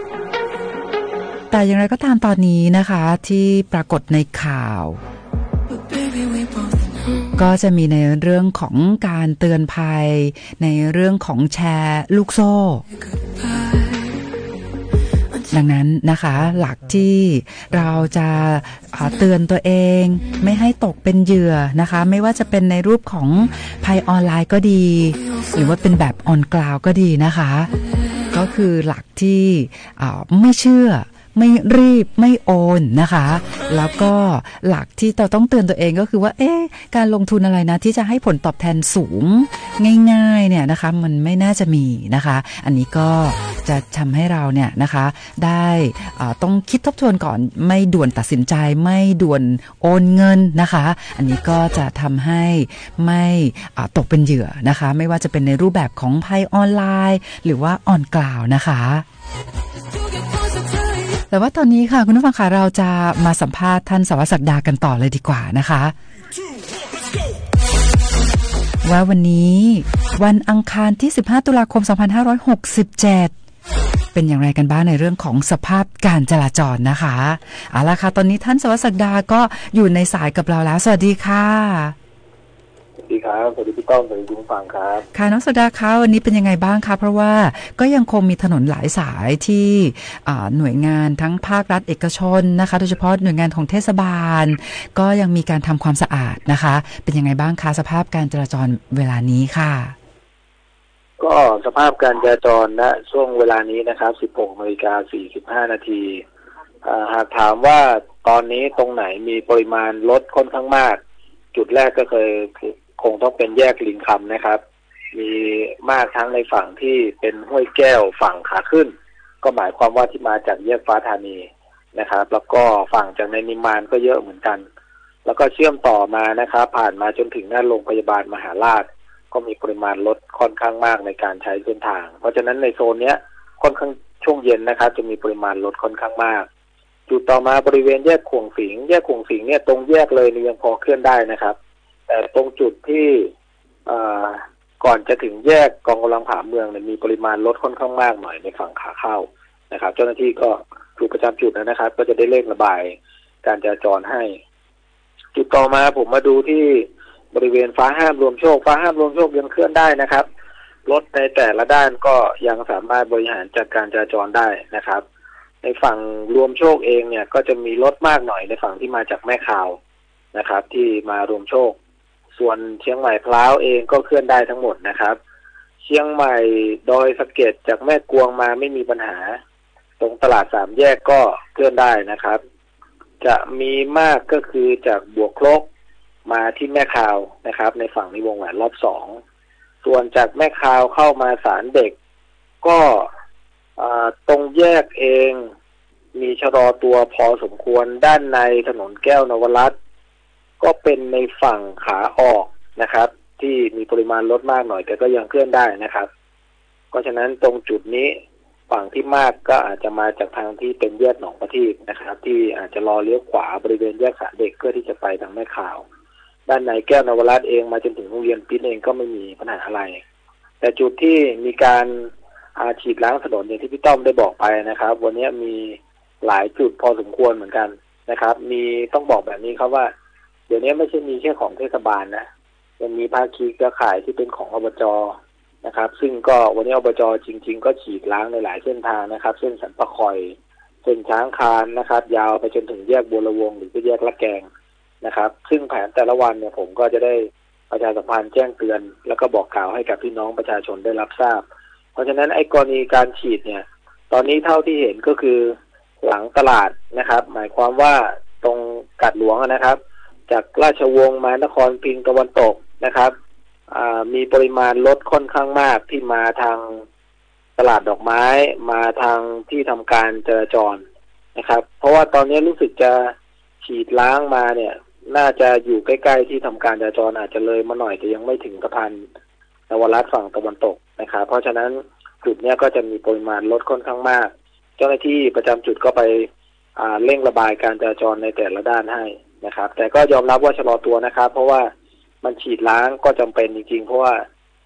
แต่อย่างไรก็ตามตอนนี้นะคะที่ปรากฏในข่าวก็จะมีในเรื่องของการเตือนภัยในเรื่องของแชร์ลูกโซ่ดังนั้นนะคะหลักที่เราจะเตือนตัวเองไม่ให้ตกเป็นเหยื่อนะคะไม่ว่าจะเป็นในรูปของภัยออนไลน์ก็ดีหรือว่าเป็นแบบออนกราวก็ดีนะคะก็คือหลักที่ไม่เชื่อไม่รีบไม่โอนนะคะแล้วก็หลักที่เราต้องเตือนตัวเองก็คือว่าการลงทุนอะไรนะที่จะให้ผลตอบแทนสูงง่ายๆเนี่ยนะคะมันไม่น่าจะมีนะคะอันนี้ก็จะทำให้เราเนี่ยนะคะได้ต้องคิดทบทวนก่อนไม่ด่วนตัดสินใจไม่ด่วนโอนเงินนะคะอันนี้ก็จะทำให้ไม่ตกเป็นเหยื่อนะคะไม่ว่าจะเป็นในรูปแบบของภัยออนไลน์หรือว่าออนกราวนะคะแต่ว่าตอนนี้ค่ะคุณผู้ฟังค่ะเราจะมาสัมภาษณ์ท่านสวัสดิ์ศักดากันต่อเลยดีกว่านะคะว่าวันนี้วันอังคารที่15ตุลาคม2567เป็นอย่างไรกันบ้างในเรื่องของสภาพการจราจรนะคะเอาล่ะค่ะตอนนี้ท่านสวัสดิ์ศักดาก็อยู่ในสายกับเราแล้วสวัสดีค่ะสวัสดีครับสวัสดีพี่ต้อมสวัสดีคุณผู้ฟังครับค่ะน้องสุดาคะวันนี้เป็นยังไงบ้างคะเพราะว่าก็ยังคงมีถนนหลายสายที่หน่วยงานทั้งภาครัฐเอกชนนะคะโดยเฉพาะหน่วยงานของเทศบาลก็ยังมีการทำความสะอาดนะคะเป็นยังไงบ้างคะสภาพการจราจรเวลานี้ค่ะก็สภาพการจราจรณช่วงเวลานี้นะครับ 16:45 นาทีหากถามว่าตอนนี้ตรงไหนมีปริมาณรถค่อนข้างมากจุดแรกก็คงต้องเป็นแยกลิงคำนะครับมีมากทั้งในฝั่งที่เป็นห้วยแก้วฝั่งขาขึ้นก็หมายความว่าที่มาจากแยกฟ้าธานีนะครับแล้วก็ฝั่งจากในนิมมานก็เยอะเหมือนกันแล้วก็เชื่อมต่อมานะครับผ่านมาจนถึงหน้าโรงพยาบาลมหาราชก็มีปริมาณรถค่อนข้างมากในการใช้เส้นทางเพราะฉะนั้นในโซนนี้ค่อนข้างช่วงเย็นนะครับจะมีปริมาณรถค่อนข้างมากจุดต่อมาบริเวณแยกขวงสิงเนี่ยตรงแยกเลยยังพอเคลื่อนได้นะครับแต่ตรงจุดที่ก่อนจะถึงแยกกองกำลังผาเมืองเนี่ยมีปริมาณรถค่อนข้างมากหน่อยในฝั่งขาเข้านะครับเจ้าหน้าที่ก็ถูกประจำจุดนะครับก็จะได้เร่งระบายการจราจรให้จุดต่อมาผมมาดูที่บริเวณฟ้าห้ามรวมโชคยังเคลื่อนได้นะครับรถในแต่ละด้านก็ยังสามารถบริหารจัดการจราจรได้นะครับในฝั่งรวมโชคเองเนี่ยก็จะมีรถมากหน่อยในฝั่งที่มาจากแม่ข่าวนะครับที่มารวมโชคส่วนเชียงใหม่พร้าวเองก็เคลื่อนได้ทั้งหมดนะครับเชียงใหม่ดอยสะเก็ดจากแม่กวงมาไม่มีปัญหาตรงตลาดสามแยกก็เคลื่อนได้นะครับจะมีมากก็คือจากบวกครกมาที่แม่ข่าวนะครับในฝั่งนิวงแหวนรอบ2ส่วนจากแม่ข่าวเข้ามาศาลเด็กก็ตรงแยกเองมีชะลอตัวพอสมควรด้านในถนนแก้วนวรัตน์ก็เป็นในฝั่งขาออกนะครับที่มีปริมาณรถมากหน่อยแต่ก็ยังเคลื่อนได้นะครับเพราะฉะนั้นตรงจุดนี้ฝั่งที่มากก็อาจจะมาจากทางที่เป็นแยกหนองประทีปนะครับที่อาจจะรอเลี้ยวขวาบริเวณแยกศาลเด็กเพื่อที่จะไปทางแม่ข่าวด้านในแก้วนวรัตน์เองมาจนถึงโรงเรียนปิ้นเองก็ไม่มีปัญหาอะไรแต่จุดที่มีการฉีดล้างถนนอย่างที่พี่ต้อมได้บอกไปนะครับวันนี้มีหลายจุดพอสมควรเหมือนกันนะครับมีต้องบอกแบบนี้ครับว่าเดี๋ยวนี้ไม่ใช่มีแค่ของเทศบาลนะยังมีภาคีเครือข่ายที่เป็นของอบจ.นะครับซึ่งก็วันนี้อบจ.จริงๆก็ฉีดล้างในหลายเส้นทางนะครับเส้นสันปะคอยเส้นช้างคานนะครับยาวไปจนถึงแยกบัวระวงหรือแยกละแกงนะครับซึ่งแผนแต่ละวันเนี่ยผมก็จะได้ประชาสัมพันธ์แจ้งเตือนแล้วก็บอกกล่าวให้กับพี่น้องประชาชนได้รับทราบเพราะฉะนั้นไอ้กรณีการฉีดเนี่ยตอนนี้เท่าที่เห็นก็คือหลังตลาดนะครับหมายความว่าตรงกัดหลวงนะครับจากราชวงศ์มานครพิงค์ตะวันตกนะครับมีปริมาณรถค่อนข้างมากที่มาทางตลาดดอกไม้มาทางที่ทำการจราจรนะครับเพราะว่าตอนนี้รู้สึกจะฉีดล้างมาเนี่ยน่าจะอยู่ใกล้ๆที่ทำการจราจรอาจจะเลยมาหน่อยแต่ยังไม่ถึงสะพานนวรัตน์ฝั่งตะวันตกนะครับเพราะฉะนั้นจุดนี้ก็จะมีปริมาณรถค่อนข้างมากเจ้าหน้าที่ประจำจุดก็ไปเร่งระบายการจราจรในแต่ละด้านให้นะครับแต่ก็ยอมรับว่าชะลอตัวนะครับเพราะว่ามันฉีดล้างก็จำเป็นจริงๆเพราะว่า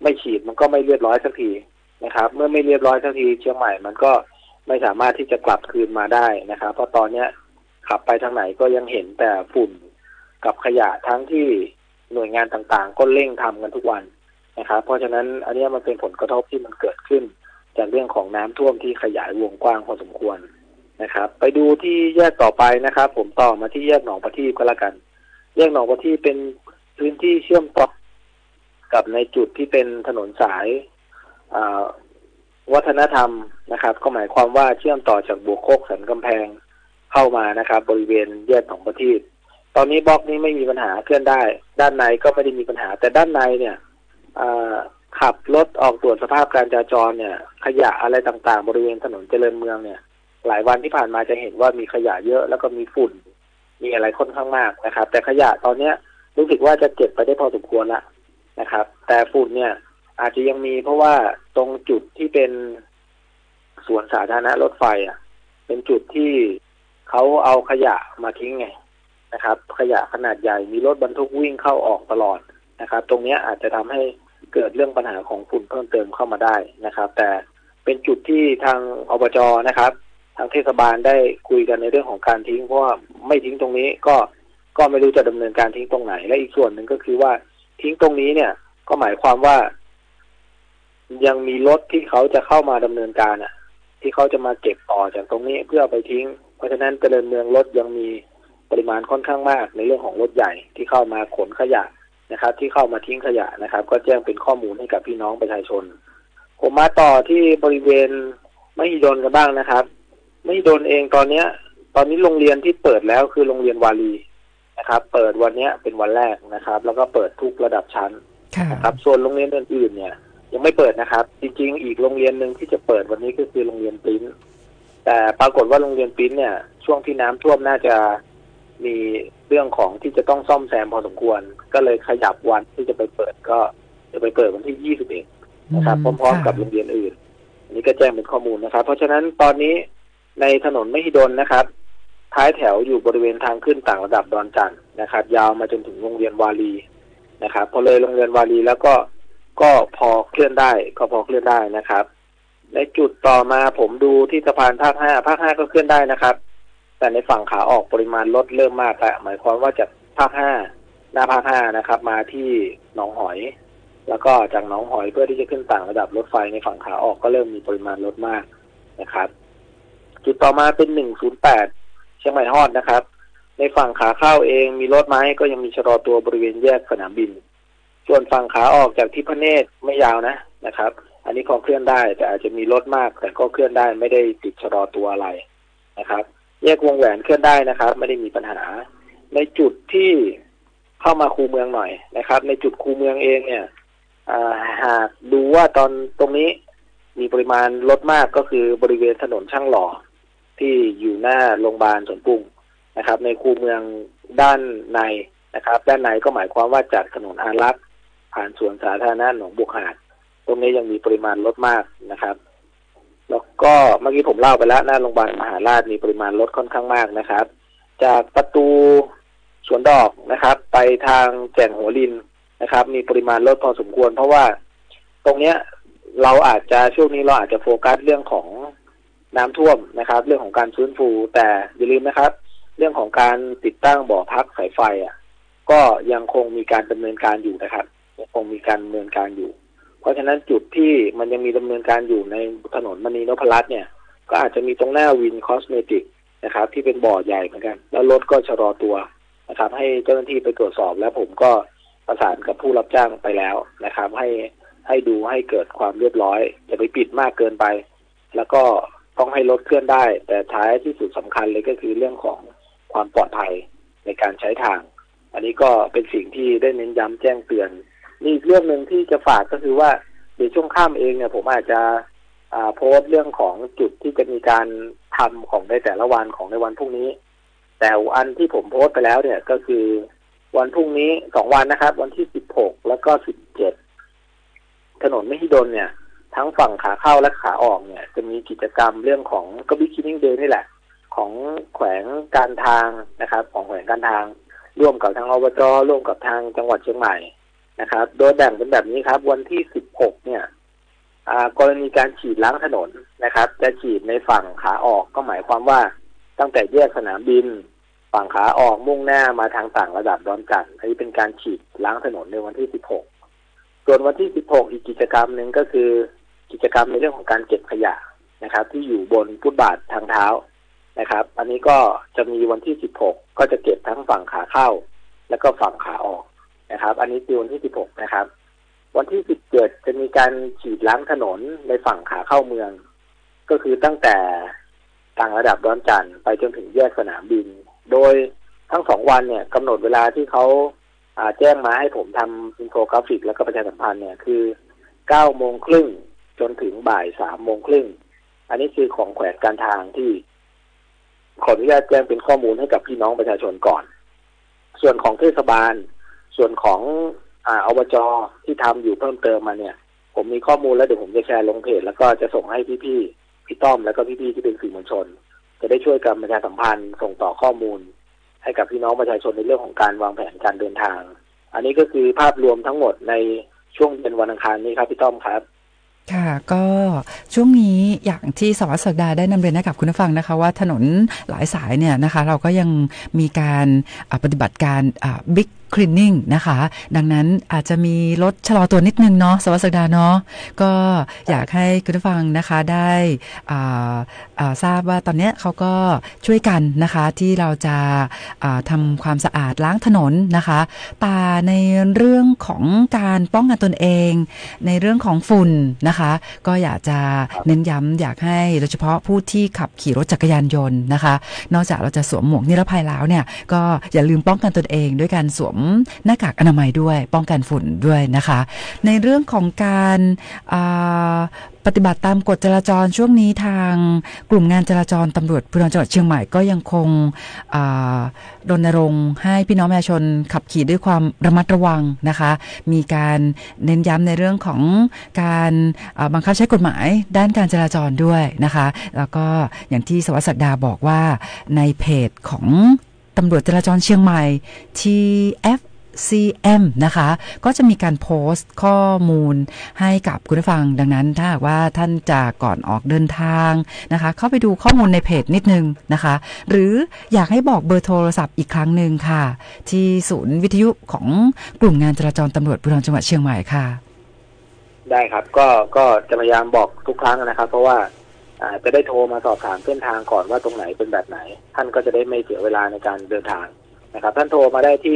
ไม่ฉีดมันก็ไม่เรียบร้อยสักทีนะครับเมื่อไม่เรียบร้อยสักทีเชียงใหม่มันก็ไม่สามารถที่จะกลับคืนมาได้นะครับเพราะตอนนี้ขับไปทางไหนก็ยังเห็นแต่ฝุ่นกับขยะทั้งที่หน่วยงานต่างๆก็เร่งทำกันทุกวันนะครับเพราะฉะนั้นอันนี้มันเป็นผลกระทบที่มันเกิดขึ้นจากเรื่องของน้ำท่วมที่ขยายวงกว้างพอสมควรนะครับไปดูที่แยกต่อไปนะครับผมต่อมาที่แยกหนองประทีปก็แล้วกันแยกหนองประทีปเป็นพื้นที่เชื่อมต่อกับในจุดที่เป็นถนนสายวัฒนธรรมนะครับก็หมายความว่าเชื่อมต่อจากบวกโคกสันกำแพงเข้ามานะครับบริเวณแยกหนองประทีปตอนนี้บล็อกนี้ไม่มีปัญหาเคลื่อนได้ด้านในก็ไม่ได้มีปัญหาแต่ด้านในเนี่ยขับรถออกตรวจสภาพการจราจรเนี่ยขยะอะไรต่างๆบริเวณถนนเจริญเมืองเนี่ยหลายวันที่ผ่านมาจะเห็นว่ามีขยะเยอะแล้วก็มีฝุ่นมีอะไรค่อนข้างมากนะครับแต่ขยะตอนนี้รู้สึกว่าจะเก็บไปได้พอสมควรแล้วนะครับแต่ฝุ่นเนี่ยอาจจะยังมีเพราะว่าตรงจุดที่เป็นสวนสาธารณะรถไฟเป็นจุดที่เขาเอาขยะมาทิ้งไงนะครับขยะขนาดใหญ่มีรถบรรทุกวิ่งเข้าออกตลอดนะครับตรงนี้อาจจะทำให้เกิดเรื่องปัญหาของฝุ่นเพิ่มเติมเข้ามาได้นะครับแต่เป็นจุดที่ทางอบจ.นะครับทางเทศบาลได้คุยกันในเรื่องของการทิ้งเพราะว่าไม่ทิ้งตรงนี้ก็ไม่รู้จะดำเนินการทิ้งตรงไหนและอีกส่วนหนึ่งก็คือว่าทิ้งตรงนี้เนี่ยก็หมายความว่ายังมีรถที่เขาจะเข้ามาดำเนินการที่เขาจะมาเก็บต่อจากตรงนี้เพื่อไปทิ้งเพราะฉะนั้นเจริญเมืองรถยังมีปริมาณค่อนข้างมากในเรื่องของรถใหญ่ที่เข้ามาขนขยะนะครับที่เข้ามาทิ้งขยะนะครับก็แจ้งเป็นข้อมูลให้กับพี่น้องประชาชนผมมาต่อที่บริเวณมหิดลกันบ้างนะครับมหิดลเองตอนนี้โรงเรียนที่เปิดแล้วคือโรงเรียนวารีนะครับเปิดวันนี้เป็นวันแรกนะครับแล้วก็เปิดทุกระดับชั้นนะครับส่วนโรงเรียนอื่นๆเนี่ยยังไม่เปิดนะครับจริงๆอีกโรงเรียนนึงที่จะเปิดวันนี้ก็คือโรงเรียนปิ้นแต่ปรากฏว่าโรงเรียนปิ้นเนี่ยช่วงที่น้ำท่วมน่าจะมีเรื่องของที่จะต้องซ่อมแซมพอสมควรก็เลยขยับวันที่จะไปเปิดก็จะไปเปิดวันที่21นะครับพร้อมๆกับโรงเรียนอื่นอันนี้ก็แจ้งเป็นข้อมูลนะครับเพราะฉะนั้นตอนนี้ในถนนมหิดลนะครับท้ายแถวอยู่บริเวณทางขึ้นต่างระดับดอนจันทร์นะครับยาวมาจนถึงโรงเรียนวารีนะครับพอเลยโรงเรียนวารีแล้วก็พอเคลื่อนได้นะครับในจุดต่อมาผมดูที่สะพานภาค5ก็เคลื่อนได้นะครับแต่ในฝั่งขาออกปริมาณรถเริ่มมากแล้วหมายความว่าจากภาค5หน้าภาค5นะครับมาที่หนองหอยแล้วก็จากหนองหอยเพื่อที่จะขึ้นต่างระดับรถไฟในฝั่งขาออกก็เริ่มมีปริมาณรถมากนะครับจุดต่อมาเป็น108เชียงใหม่ฮอดนะครับในฝั่งขาเข้าเองมีรถไหมก็ยังมีชะลอตัวบริเวณแยกสนามบินส่วนฝั่งขาออกจากที่พระเนตรไม่ยาวนะครับอันนี้พอเคลื่อนได้แต่อาจจะมีรถมากแต่ก็เคลื่อนได้ไม่ได้ติดชะลอตัวอะไรนะครับแยกวงแหวนเคลื่อนได้นะครับไม่ได้มีปัญหาในจุดที่เข้ามาคูเมืองหน่อยนะครับในจุดคูเมืองเองเนี่ยหากดูว่าตรงนี้มีปริมาณรถมากก็คือบริเวณถนนช่างหล่อที่อยู่หน้าโรงพยาบาลสวนปุ้งนะครับในคูเมืองด้านในนะครับด้านในก็หมายความว่าจากถนนอารักษ์ผ่านสวนสาธารณะหนองบุกหาดตรงนี้ยังมีปริมาณรถมากนะครับแล้วก็เมื่อกี้ผมเล่าไปแล้วหน้าโรงพยาบาลมหาราชมีปริมาณรถค่อนข้างมากนะครับจากประตูสวนดอกนะครับไปทางแก่งหัวลินนะครับมีปริมาณรถพอสมควรเพราะว่าตรงเนี้ยช่วงนี้เราอาจจะโฟกัสเรื่องของน้ำท่วมนะครับเรื่องของการฟื้นฟูแต่อย่าลืมนะครับเรื่องของการติดตั้งบ่อพักสายไฟก็ยังคงมีการดำเนินการอยู่นะครับยังคงมีการดำเนินการอยู่เพราะฉะนั้นจุดที่มันยังมีดำเนินการอยู่ในถนนมณีนพรัตน์เนี่ยก็อาจจะมีตรงหน้าวินคอสเมติกนะครับที่เป็นบ่อใหญ่เหมือนกันแล้วรถก็ชะลอตัวนะครับให้เจ้าหน้าที่ไปตรวจสอบแล้วผมก็ประสานกับผู้รับจ้างไปแล้วนะครับให้ดูให้เกิดความเรียบร้อยอย่าไปปิดมากเกินไปแล้วก็ต้องให้รถเคลื่อนได้แต่ท้ายที่สุดสำคัญเลยก็คือเรื่องของความปลอดภัยในการใช้ทางอันนี้ก็เป็นสิ่งที่ได้เน้นย้ำแจ้งเตือนนี่อีกเรื่องนึงที่จะฝากก็คือว่าในช่วงค่ำเองเนี่ยผมอาจจะโพสต์เรื่องของจุดที่จะมีการทำของในแต่ละวันของในวันพรุ่งนี้แต่อันที่ผมโพสต์ไปแล้วเนี่ยก็คือวันพรุ่งนี้2วันนะครับวันที่16แล้วก็17ถนนมหิดลเนี่ยทั้งฝั่งขาเข้าและขาออกเนี่ยจะมีกิจกรรมเรื่องของก็บิ๊กคินนิ่งเดย์นี่แหละของแขวงการทางนะครับของแขวงการทางร่วมกับทางอบจ.ร่วมกับทางจังหวัดเชียงใหม่นะครับโดยแบ่งเป็นแบบนี้ครับวันที่16เนี่ยกรณีการฉีดล้างถนนนะครับจะฉีดในฝั่งขาออกก็หมายความว่าตั้งแต่แยกสนามบินฝั่งขาออกมุ่งหน้ามาทางต่างระดับดอนจันทร์อันนี้เป็นการฉีดล้างถนนในวันที่16ส่วนวันที่16อีกกิจกรรมหนึ่งก็คือกิจกรรมในเรื่องของการเก็บขยะนะครับที่อยู่บนฟุตบาททางเท้านะครับอันนี้ก็จะมีวันที่16ก็จะเก็บทั้งฝั่งขาเข้าแล้วก็ฝั่งขาออกนะครับอันนี้คือวันที่16นะครับวันที่17จะมีการฉีดล้างถนนในฝั่งขาเข้าเมืองก็คือตั้งแต่ต่างระดับดอนจันทร์ไปจนถึงแยกสนามบินโดยทั้ง2วันเนี่ยกำหนดเวลาที่เขาแจ้งมาให้ผมทำอินโฟกราฟิกแล้วก็ประชาสัมพันธ์เนี่ยคือ 9:30 น.จนถึงบ่าย 3:30 น.อันนี้คือของแขวงการทางที่ขออนุญาตแจ้งเป็นข้อมูลให้กับพี่น้องประชาชนก่อนส่วนของเทศบาลส่วนของอบจ.ที่ทำอยู่เพิ่มเติมมาเนี่ยผมมีข้อมูลแล้วเดี๋ยวผมจะแชร์ลงเพจแล้วก็จะส่งให้พี่ต้อมแล้วก็พี่ๆที่เป็นสื่อมวลชนจะได้ช่วยกันประชาสัมพันธ์ส่งต่อข้อมูลให้กับพี่น้องประชาชนในเรื่องของการวางแผนการเดินทางอันนี้ก็คือภาพรวมทั้งหมดในช่วงเย็นวันอังคารนี้ครับพี่ต้อมครับค่ะก็ช่วงนี้อย่างที่สวัสดิ์ศักดาได้นำเรียนให้กับคุณผู้ฟังนะคะว่าถนนหลายสายเนี่ยนะคะเราก็ยังมีการปฏิบัติการบิ๊กcleaning นะคะดังนั้นอาจจะมีรถชะลอตัวนิดนึงเนาะสวัสดิ์ศักดาเนาะก็อยากให้คุณผู้ฟังนะคะได้ทราบว่าตอนนี้เขาก็ช่วยกันนะคะที่เราจะทำความสะอาดล้างถนนนะคะแต่ในเรื่องของการป้องกันตนเองในเรื่องของฝุ่นนะคะก็อยากจะเน้นย้ำอยากให้โดยเฉพาะผู้ที่ขับขี่รถจักรยานยนต์นะคะนอกจากเราจะสวมหมวกนิรภัยแล้วเนี่ยก็อย่าลืมป้องกันตนเองด้วยการสวมหน้ากากอนามัยด้วยป้องกันฝุ่นด้วยนะคะในเรื่องของการปฏิบัติตามกฎจราจรช่วงนี้ทางกลุ่มงานจราจรตำรวจภูธรจังหวัดเชียงใหม่ก็ยังคงรณรงค์ให้พี่น้องประชาชนขับขี่ด้วยความระมัดระวังนะคะมีการเน้นย้ำในเรื่องของการบังคับใช้กฎหมายด้านการจราจรด้วยนะคะแล้วก็อย่างที่สวัสดิ์ศักดาบอกว่าในเพจของตำรวจจราจรเชียงใหม่ TFCM นะคะก็จะมีการโพสต์ข้อมูลให้กับคุณผู้ฟังดังนั้นถ้าหากว่าท่านจะก่อนออกเดินทางนะคะเข้าไปดูข้อมูลในเพจนิดนึงนะคะหรืออยากให้บอกเบอร์โทรศัพท์อีกครั้งหนึ่งค่ะที่ศูนย์วิทยุของกลุ่มงานจราจรตำรวจภูธรจังหวัดเชียงใหม่ค่ะได้ครับก็จะพยายามบอกทุกครั้งนะครับเพราะว่าจะได้โทรมาสอบถามเส้นทางก่อนว่าตรงไหนเป็นแบบไหนท่านก็จะได้ไม่เสียเวลาในการเดินทางนะครับท่านโทรมาได้ที่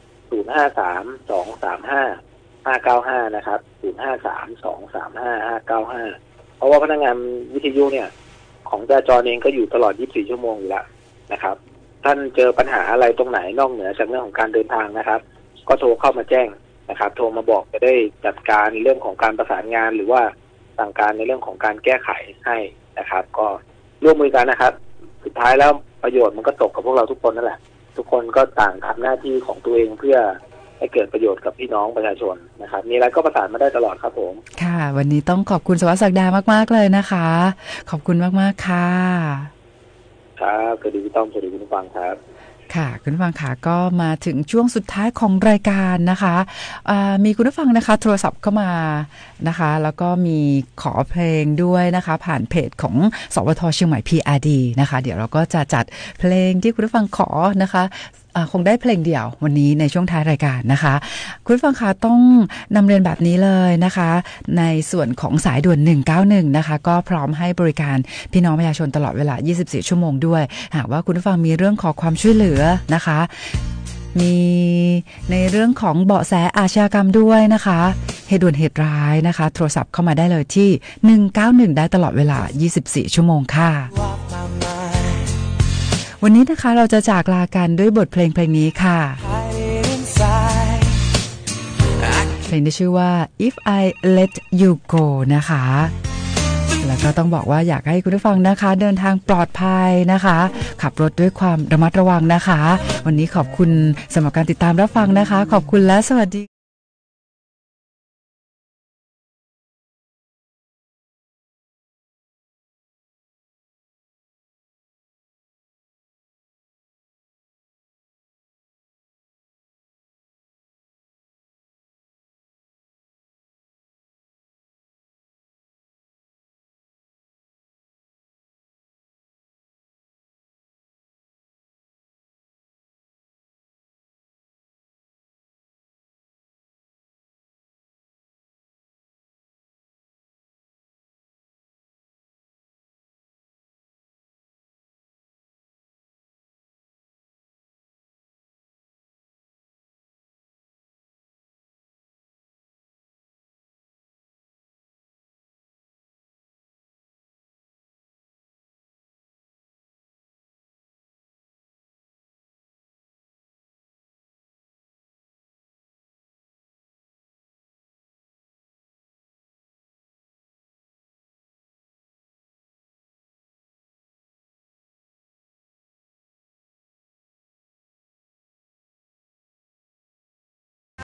053-235-595นะครับ053-235-595เพราะว่าพนักงานวิทยุเนี่ยของจราจรเองก็อยู่ตลอด24ชั่วโมงอยู่แล้วนะครับท่านเจอปัญหาอะไรตรงไหนนอกเหนือจากเรื่องของการเดินทางนะครับก็โทรเข้ามาแจ้งนะครับโทรมาบอกจะได้จัดการเรื่องของการประสานงานหรือว่าสั่งการในเรื่องของการแก้ไขให้นะครับก็ร่วมมือกันนะครับสุดท้ายแล้วประโยชน์มันก็ตกกับพวกเราทุกคนนั่นแหละทุกคนก็ต่างทำหน้าที่ของตัวเองเพื่อให้เกิดประโยชน์กับพี่น้องประชาชนนะครับมีอะไรก็ประสานมาได้ตลอดครับผมค่ะวันนี้ต้องขอบคุณสวัสดิ์ศักดามากๆเลยนะคะขอบคุณมากๆค่ะครับสวัสดีพี่ต้อมสวัสดีคุณผู้ฟังครับค่ะคุณผู้ฟังค่ะก็มาถึงช่วงสุดท้ายของรายการนะคะมีคุณผู้ฟังนะคะโทรศัพท์เข้ามานะคะแล้วก็มีขอเพลงด้วยนะคะผ่านเพจของสวท.เชียงใหม่ PRD นะคะเดี๋ยวเราก็จะจัดเพลงที่คุณผู้ฟังขอนะคะคงได้เพลงเดี่ยววันนี้ในช่วงท้ายรายการนะคะคุณผู้ฟังคะต้องนำเรียนแบบนี้เลยนะคะในส่วนของสายด่วน191นะคะก็พร้อมให้บริการพี่น้องประชาชนตลอดเวลา24ชั่วโมงด้วยหากว่าคุณผู้ฟังมีเรื่องขอความช่วยเหลือนะคะมีในเรื่องของเบาะแสอาชญากรรมด้วยนะคะเหตุด่วนเหตุร้ายนะคะโทรศัพท์เข้ามาได้เลยที่191ได้ตลอดเวลา24ชั่วโมงค่ะวันนี้นะคะเราจะจากลากันด้วยบทเพลงนี้ค่ะเพลงที่ชื่อว่า If I Let You Go นะคะแล้วก็ต้องบอกว่าอยากให้คุณผู้ฟังนะคะเดินทางปลอดภัยนะคะขับรถด้วยความระมัดระวังนะคะวันนี้ขอบคุณสำหรับการติดตามรับฟังนะคะขอบคุณและสวัสดี